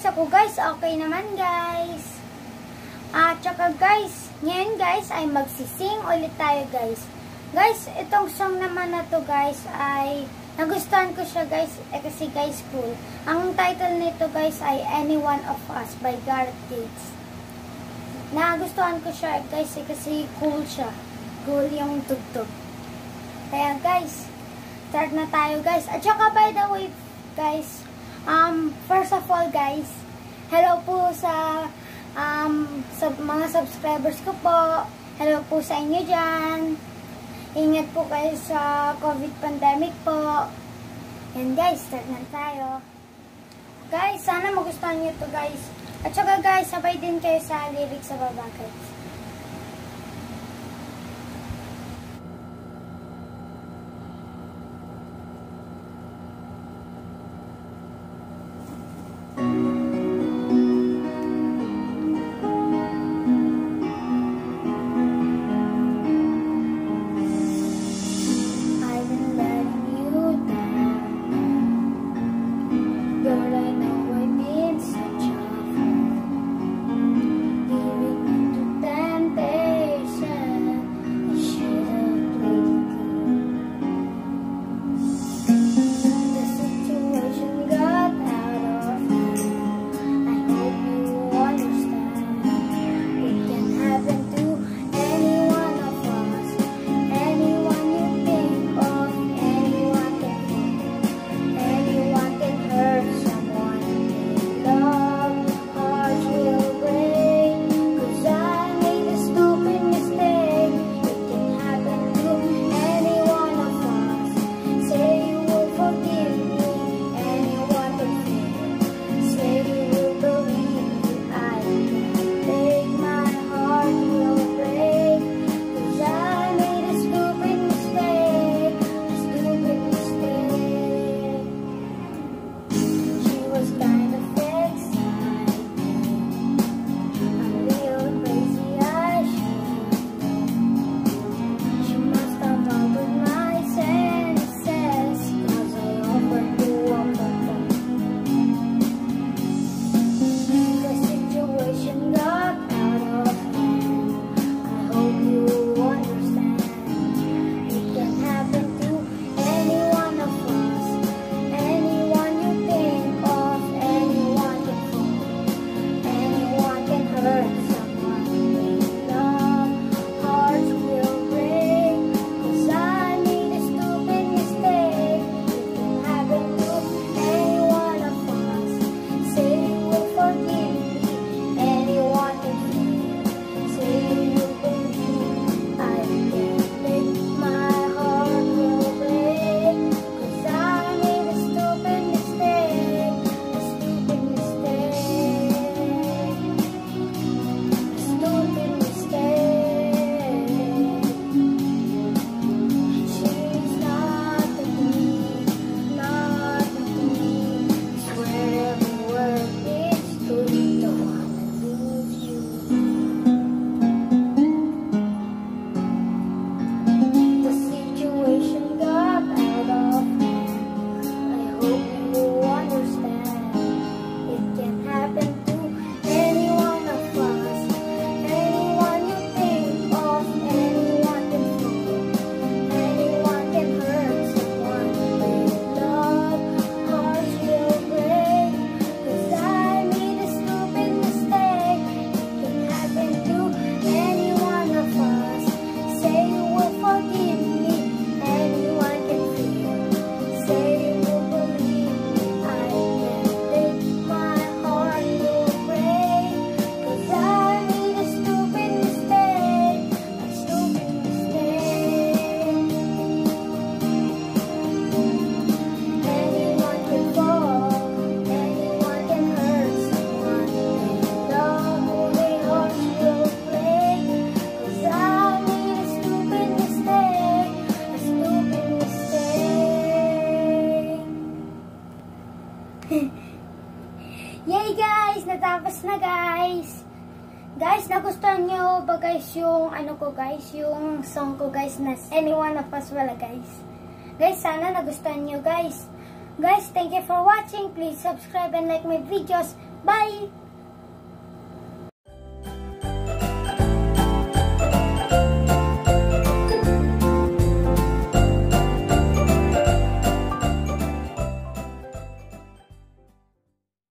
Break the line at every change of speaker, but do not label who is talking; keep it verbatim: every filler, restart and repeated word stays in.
ako guys, okay naman guys. At uh, saka guys, ngayon guys ay magsising ulit tayo guys. Guys, itong song naman na to guys ay nagustuhan ko siya guys, eh, kasi guys cool. Ang title nito guys ay Any One of Us by Gareth Gates. Nagustuhan ko siya guys eh, kasi cool siya. Cool yung tugtog. Kaya guys, start na tayo guys. At saka by the way guys, Um, first of all guys, hello po sa, um, sa mga subscribers ko po. Hello po sa inyo dyan. Ingat po kayo sa COVID pandemic po. And guys, start na tayo. Guys, sana magustuhan nyo to guys. At saka guys, sabay din kayo sa lyrics sa baba guys. Yay guys! Natapos na guys! Guys, nagustuhan nyo ba guys yung ano ko guys, yung song ko guys na Any One of Us wala guys. Guys, sana nagustuhan nyo guys. Guys, thank you for watching. Please subscribe and like my videos. Bye!